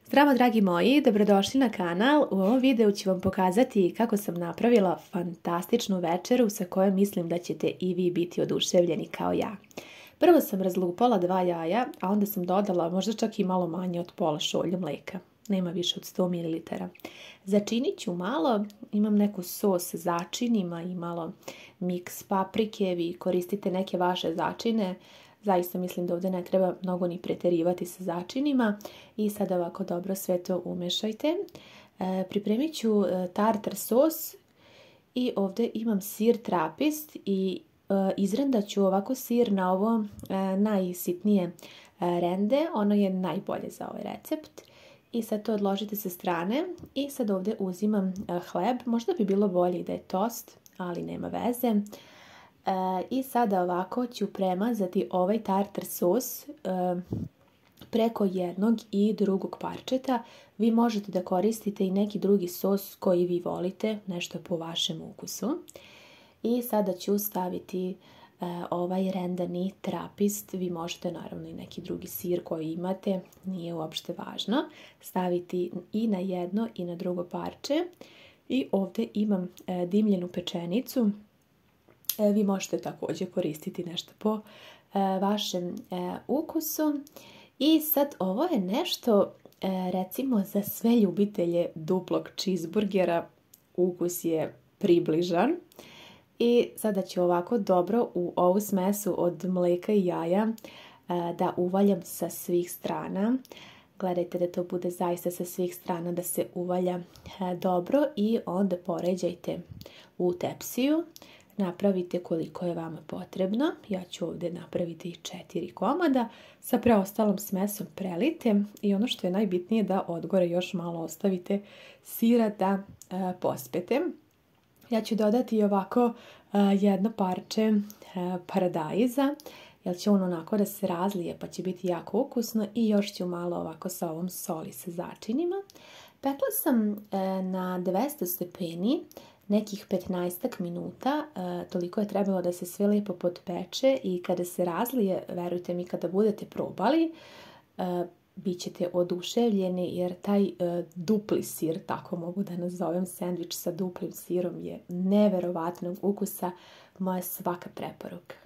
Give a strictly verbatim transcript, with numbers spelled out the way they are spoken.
Zdravo dragi moji, dobrodošli na kanal. U ovom videu ću vam pokazati kako sam napravila fantastičnu večeru sa kojom mislim da ćete i vi biti oduševljeni kao ja. Prvo sam razlupala dva jaja, a onda sam dodala možda čak i malo manje od pola šolje mlijeka. Nema više od sto mililitara. Začinit ću malo, imam neku sos sa začinima i malo miks paprike, vi koristite neke vaše začine. Zaista mislim da ovdje ne treba mnogo ni preterivati sa začinima i sad ovako dobro sve to umešajte. E, pripremit ću tartar sos i ovdje imam sir trapist i e, izrendat ću ovako sir na ovo e, najsitnije e, rende. Ono je najbolje za ovaj recept. I sad to odložite sa strane i sad ovdje uzimam e, hleb. Možda bi bilo bolje da je tost, ali nema veze. E, I sada ovako ću premazati ovaj tartar sos e, preko jednog i drugog parčeta. Vi možete da koristite i neki drugi sos koji vi volite, nešto po vašem ukusu. I sada ću staviti e, ovaj rendani trapist. Vi možete naravno i neki drugi sir koji imate, nije uopšte važno. Staviti i na jedno i na drugo parče. I ovdje imam e, dimljenu pečenicu. Vi možete također koristiti nešto po e, vašem e, ukusu. I sad ovo je nešto e, recimo za sve ljubitelje duplog cheeseburgera. Ukus je približan. I sada ću ovako dobro u ovu smesu od mlijeka i jaja e, da uvaljam sa svih strana. Gledajte da to bude zaista sa svih strana da se uvalja e, dobro i onda poređajte u tepsiju. Napravite koliko je vama potrebno. Ja ću ovdje napraviti četiri komada. Sa preostalom smesom prelite i ono što je najbitnije da odgore još malo ostavite sira da e, pospete. Ja ću dodati ovako e, jedno parče e, paradajza, jer će on onako da se razlije pa će biti jako ukusno i još ću malo ovako sa ovom soli sa začinima. Pekla sam e, na dvesta stepeni nekih petnaestak minuta, e, toliko je trebalo da se sve lijepo potpeče i kada se razlije, verujte mi, kada budete probali, e, bit ćete oduševljeni jer taj e, dupli sir, tako mogu da nazovem, sendvič sa duplim sirom je neverovatnog ukusa, moja svaka preporuka.